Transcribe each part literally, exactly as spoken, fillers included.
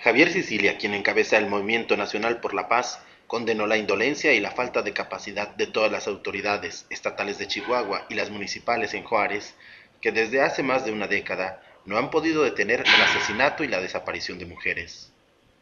Javier Sicilia, quien encabeza el Movimiento Nacional por la Paz, condenó la indolencia y la falta de capacidad de todas las autoridades estatales de Chihuahua y las municipales en Juárez, que desde hace más de una década no han podido detener el asesinato y la desaparición de mujeres.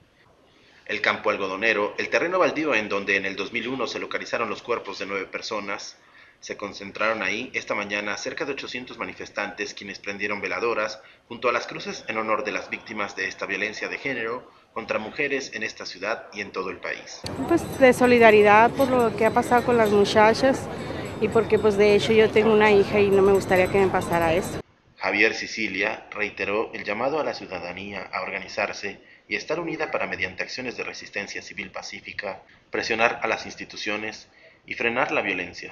El campo algodonero, el terreno baldío en donde en el dos mil uno se localizaron los cuerpos de nueve personas, se concentraron ahí esta mañana cerca de ochocientos manifestantes quienes prendieron veladoras junto a las cruces en honor de las víctimas de esta violencia de género contra mujeres en esta ciudad y en todo el país. Pues de solidaridad por lo que ha pasado con las muchachas y porque pues de hecho yo tengo una hija y no me gustaría que me pasara eso. Javier Sicilia reiteró el llamado a la ciudadanía a organizarse y estar unida para, mediante acciones de resistencia civil pacífica, presionar a las instituciones y frenar la violencia.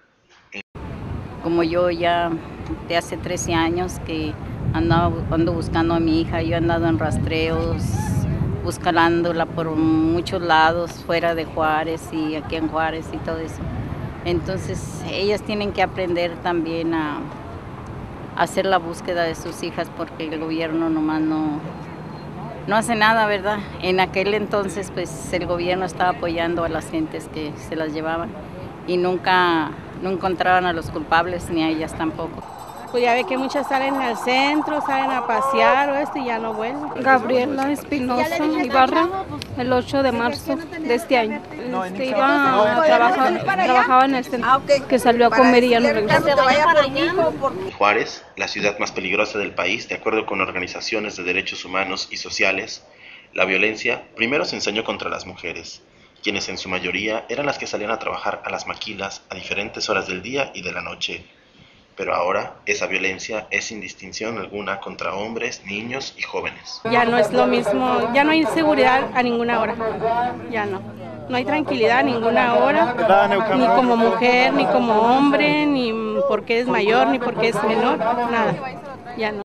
Como yo ya de hace trece años que andaba, ando buscando a mi hija, yo he andado en rastreos, buscándola por muchos lados, fuera de Juárez y aquí en Juárez y todo eso. Entonces ellas tienen que aprender también a, a hacer la búsqueda de sus hijas porque el gobierno nomás no, no hace nada, ¿verdad? En aquel entonces pues el gobierno estaba apoyando a las gentes que se las llevaban y nunca no encontraban a los culpables ni a ellas tampoco. Pues ya ve que muchas salen al centro, salen a pasear o esto y ya no vuelven. Gabriela Espinosa Ibarra, el ocho de marzo de este año. Este, iba a trabajar, trabajaba en el centro, que salió a comer y ya no regresó. Juárez, la ciudad más peligrosa del país, de acuerdo con organizaciones de derechos humanos y sociales, la violencia primero se ensañó contra las mujeres, quienes en su mayoría eran las que salían a trabajar a las maquilas a diferentes horas del día y de la noche. Pero ahora esa violencia es sin distinción alguna contra hombres, niños y jóvenes. Ya no es lo mismo, ya no hay seguridad a ninguna hora, ya no. No hay tranquilidad a ninguna hora, ni como mujer, ni como hombre, ni porque es mayor, ni porque es menor, nada, ya no.